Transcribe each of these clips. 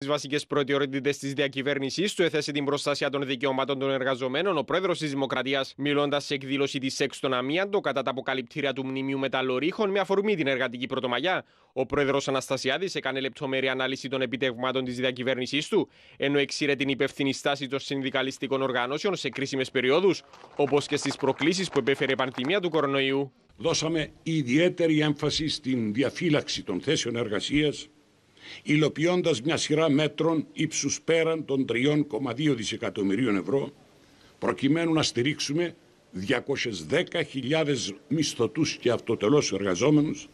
Στις βασικές προτεραιότητες της διακυβέρνησης του έθεσε την προστασία των δικαιωμάτων των εργαζομένων ο πρόεδρος της Δημοκρατίας, μιλώντας σε εκδήλωση της ΣΕΚ στον Αμίαντο κατά τα αποκαλυπτήρια του Μνημείου Μεταλλορύχων με αφορμή την εργατική Πρωτομαγιά. Ο πρόεδρος Αναστασιάδης έκανε λεπτομερή ανάλυση των επιτεύγματων της διακυβέρνησης του, ενώ εξήρε την υπεύθυνη στάση των συνδικαλιστικών οργανώσεων σε κρίσιμες περιόδους, όπως και στις προκλήσεις που επέφερε η πανδημία του κορονοϊού. Δώσαμε ιδιαίτερη έμφαση στην διαφύλαξη των θέσεων εργασίας, υλοποιώντας μια σειρά μέτρων ύψους πέραν των 3,2 δισεκατομμυρίων ευρώ, προκειμένου να στηρίξουμε 210.000 μισθωτούς και αυτοτελώς εργαζόμενους,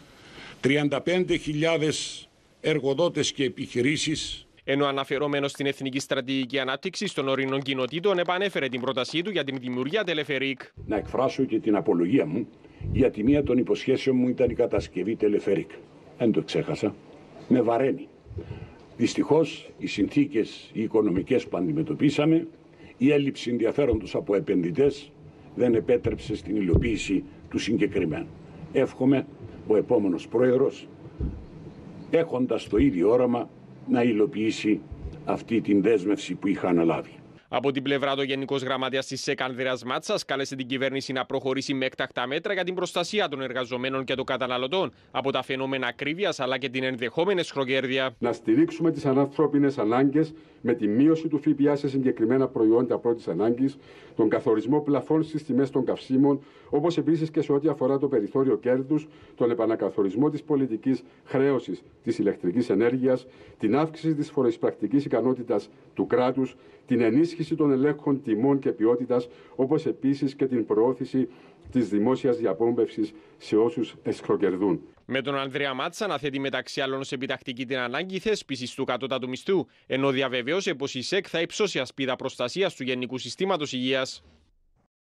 35.000 εργοδότες και επιχειρήσεις. Ενώ αναφερόμενος στην Εθνική Στρατηγική Ανάπτυξη των Ορεινών Κοινοτήτων, επανέφερε την πρότασή του για την δημιουργία τελεφερίκ. Να εκφράσω και την απολογία μου, γιατί μία των υποσχέσεων μου ήταν η κατασκευή τελεφερίκ. Δεν το ξέχασα. Με βαραίνει. Δυστυχώς, οι συνθήκες οι οικονομικές που αντιμετωπίσαμε, η έλλειψη ενδιαφέροντος από επενδυτές δεν επέτρεψε στην υλοποίηση του συγκεκριμένου. Εύχομαι ο επόμενος πρόεδρος, έχοντας το ίδιο όραμα, να υλοποιήσει αυτή την δέσμευση που είχα αναλάβει. Από την πλευρά του, ο Γενικός Γραμματέας της ΣΕΚ Ανδρέας Μάτσας κάλεσε την κυβέρνηση να προχωρήσει με έκτακτα μέτρα για την προστασία των εργαζομένων και των καταναλωτών από τα φαινόμενα ακρίβειας αλλά και την ενδεχόμενη σχροκέρδεια. Να στηρίξουμε τις ανθρώπινες ανάγκες με τη μείωση του ΦΠΑ σε συγκεκριμένα προϊόντα πρώτης ανάγκης, τον καθορισμό πλαφών στις τιμές των καυσίμων, όπως επίσης και σε ό,τι αφορά το περιθώριο κέρδους, τον επανακαθορισμό της πολιτικής χρέωσης της ηλεκτρικής ενέργειας, την αύξηση της φοροεισπρακτικής ικανότητας του κράτους, την ενίσχυση των ελέγχων τιμών και ποιότητας, όπως επίσης και την προώθηση της δημόσιας διαπόμπευσης σε όσους εσχροκερδούν. Με τον Ανδρέα Μάτσα να θέτει μεταξύ άλλων σε επιτακτική την ανάγκη θέσπισης του κατώτατου μισθού, ενώ διαβεβαίωσε πως η ΣΕΚ θα υψώσει ασπίδα προστασίας του Γενικού Συστήματος Υγείας.